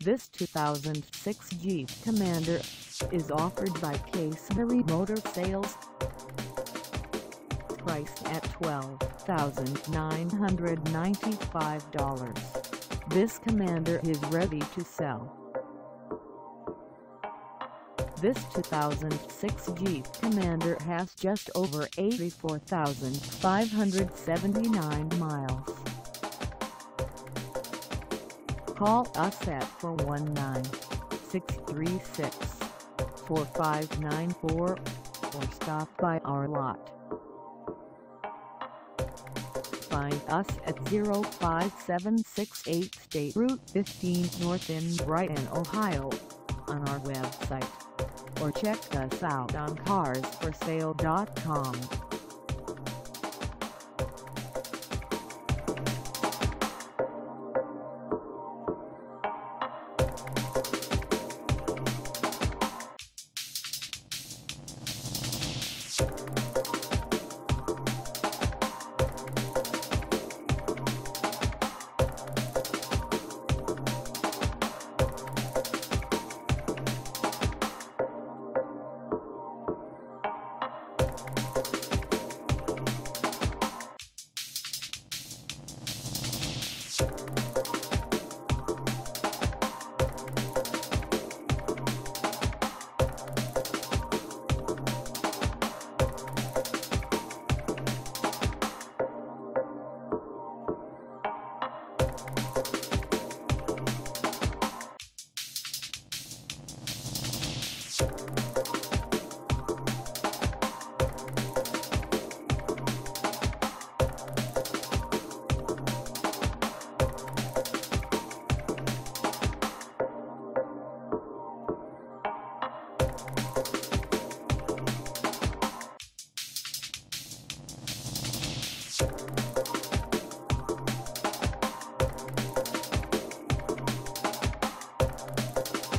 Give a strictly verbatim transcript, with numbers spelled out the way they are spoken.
This two thousand six Jeep Commander is offered by Casebere Motor Sales. Priced at twelve thousand nine hundred ninety-five dollars, this Commander is ready to sell. This two thousand six Jeep Commander has just over eighty-four thousand five hundred seventy-nine miles. Call us at four one nine, six three six, four five nine four or stop by our lot. Find us at oh five seven six eight State Route fifteen North in Bryan, Ohio, on our website, or check us out on cars for sale dot com.